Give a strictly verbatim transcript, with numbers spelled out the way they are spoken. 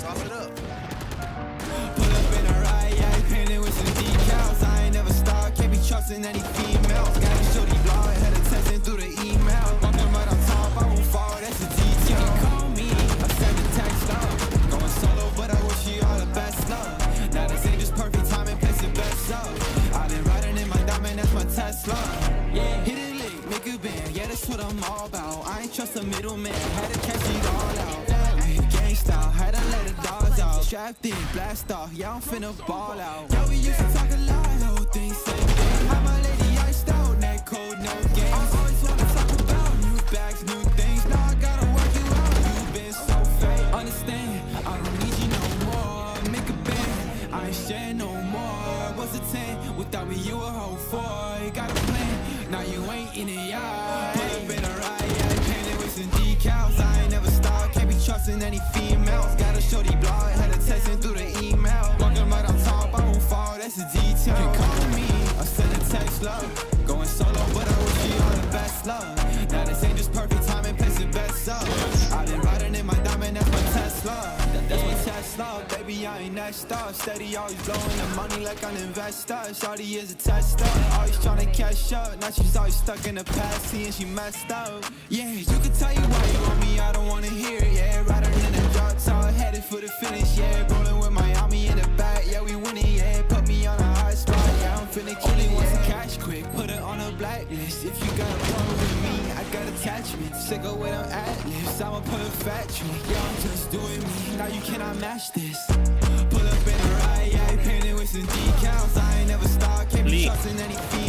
Sauce it up. Pull up in a ride, yeah, painted with some decals. I ain't never stopped, can't be trusting any females. Got a shorty blog, had her texting through the email. Walking right on top, I won't fall, that's a detail. You can call me, I send a text up. Going solo, but I wish you all the best luck. Now this ain't just perfect timing, place the best up. I've been riding in my diamond, that's my Tesla. Yeah, hit it lick, make a band, yeah, that's what I'm all about. I ain't trust a middleman, had to catch it all out. Gang style, had to let the dogs out. Strapped in, blast off, yeah, I'm finna ball out. Yeah, we used to talk a lot, whole thing same thing. How my lady iced out, neck cold, no games. I always wanna talk about new bags, new things. Now I gotta work you out, you been so fake. Understand, I don't need you no more. Make a band, I ain't sharing no more. What's a ten? Without me, you a whole four. You got a plan, now you ain't in the yard. Pull up in a ride, yeah, painted with some decals. I ain't never stopped, can't be trusting any females. Got a shorty blog, had her texting through the email. Walking right on top, I won't fall, that's a detail. You can call me, I send a text love. Going solo, but I wish you all the best love. Now this ain't just perfect timing, place the best up. I've been riding in my diamond, that's my Tesla. That's my Tesla, baby, I ain't next up. Steady, always blowing the money like an investor. Shawty is a tester, always trying to catch up. Now she's always stuck in the past, seeing she messed up. Yeah, you can tell you why you want me, I don't wanna hear it. Yeah, riding in the drop top, headed for the finish. Yeah, rolling with Miami in the back, yeah, we winning. Yeah, put me on a high spot, yeah, I'm finna kill it. Want some cash quick, put it on a blacklist. If you got a problem with me, I got attachments. Sick of with them ad-libs, I'ma put a fat trick. Yeah, I'm just doing me, now you cannot match this. Pull up in a ride, yeah, painted with some decals. I ain't never stopped, can't be trusting any female.